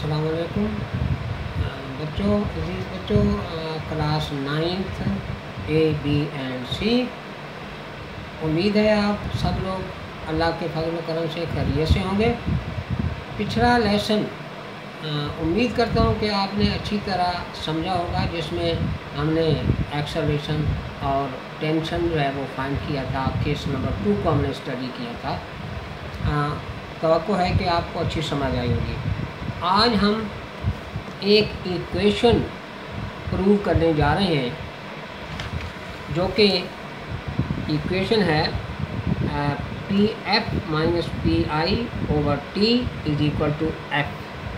अस्सलाम वालेकुम बच्चों, अजीज़ बच्चों, class 9th A, B and C। उम्मीद है आप सब लोग अल्लाह के फजल करम से खैरियत से होंगे। पिछला लेसन उम्मीद करता हूँ कि आपने अच्छी तरह समझा होगा, जिसमें हमने एक्सेलरेशन और टेंशन जो है वो फाइंड किया था। केस नंबर 2 को हमने स्टडी किया था। तवक्को है कि आपको अच्छी समझ आई होगी। आज हम एक इक्वेशन प्रूव करने जा रहे हैं, जो कि इक्वेशन है P F minus P I over T is equal to F.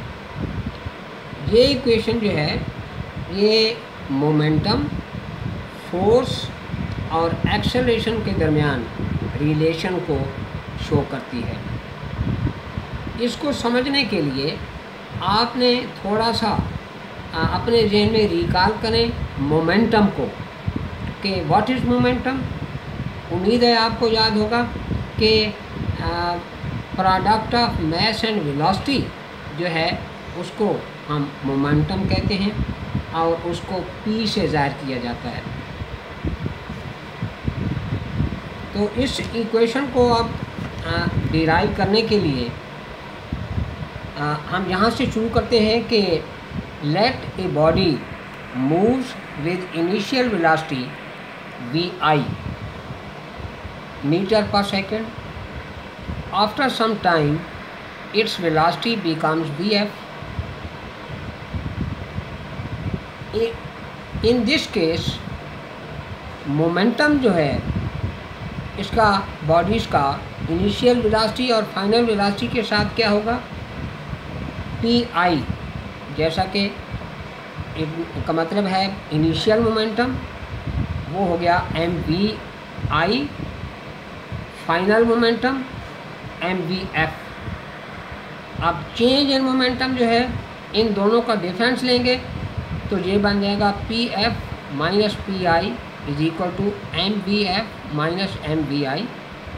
ये इक्वेशन जो है ये मोमेंटम, फोर्स और एक्सेलरेशन के दरमियान रिलेशन को शो करती है। इसको समझने के लिए आपने थोड़ा सा अपने जहन में रिकॉल करें मोमेंटम को, कि व्हाट इज़ मोमेंटम। उम्मीद है आपको याद होगा कि product of mass and velocity जो है उसको हम मोमेंटम कहते हैं और उसको P से ज़ाहिर किया जाता है। तो इस इक्वेशन को अब डिराइव करने के लिए हम यहाँ से शुरू करते हैं कि let a body moves with initial velocity vi metre per second. After some time its velocity becomes vf। In this case momentum जो है इसका बॉडीज़ का इनिशियल वेलोसिटी और फाइनल वेलोसिटी के साथ क्या होगा, पी जैसा कि का मतलब है इनिशियल मोमेंटम, वो हो गया mvi, फाइनल मोमेंटम mvf। अब चेंज इन मोमेंटम जो है इन दोनों का डिफरेंस लेंगे तो ये बन जाएगा P F minus P I is equal to M V F minus M V I,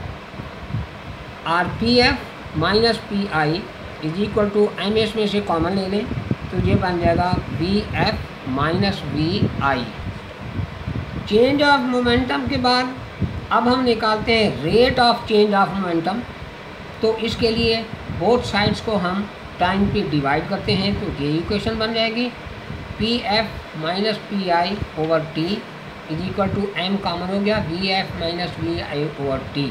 और P F minus P I is equal to M S में से कॉमन ले लें तो ये बन जाएगा V F minus V I. Change of momentum के बाद अब हम निकालते हैं rate of change of momentum. तो इसके लिए बोथ साइड्स को हम टाइम पे डिवाइड करते हैं तो ये इक्वेशन बन जाएगी P F minus P I over T is equal to M common हो गया V F minus V I over T,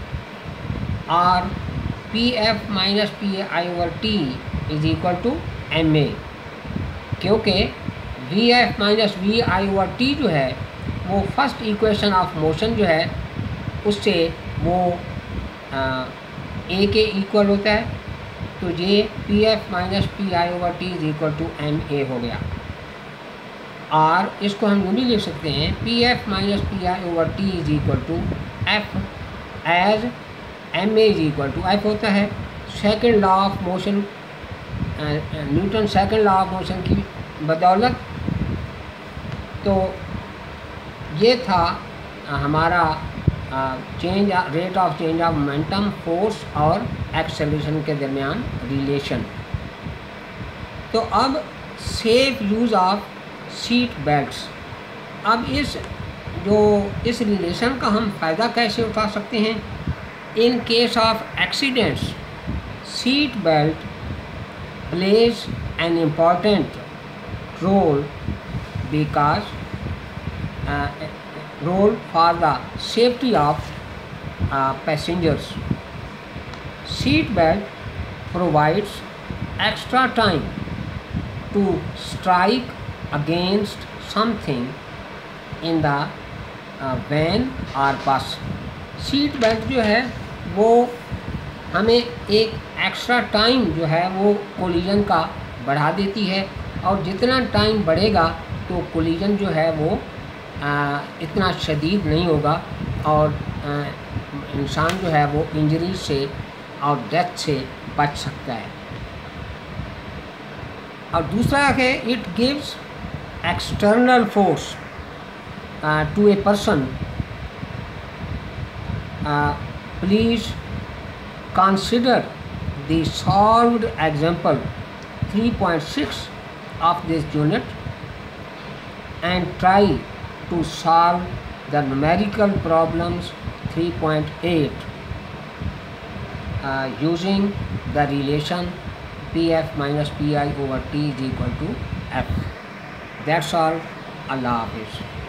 और P F minus P I over T is equal to M A, क्योंकि V F minus V I over T जो है वो first equation of motion जो है उससे वो ए के इक्वल होता है। तो ये P F minus P I over T is equal to M A हो गया, और इसको हम यूँ भी लिख सकते हैं P F minus P I over T is equal to F as M A is equal to F होता है। Second law of motion, Newton second law of motion की बदौलत। तो ये था हमारा change rate of change of momentum, force और acceleration के दरमियान रिलेशन। तो अब safe use of seat belts. अब इस रिलेशन का हम फ़ायदा कैसे उठा सकते हैं। In case of accidents, seat belt plays an important role because role for the safety of passengers. Seat belt provides extra time to strike against something in the van or bus. Seat belt जो है वो हमें एक extra time जो है वो collision का बढ़ा देती है, और जितना टाइम बढ़ेगा तो कोलिजन जो है वो इतना शदीद नहीं होगा और इंसान जो है वो इंजरी से और डेथ से बच सकता है। और दूसरा है it gives external force to a person. Please consider the solved example 3.6 of this unit and try to solve the numerical problems 3.8 using the relation Pf minus Pi over T is equal to F. That's all. Allah Hafiz.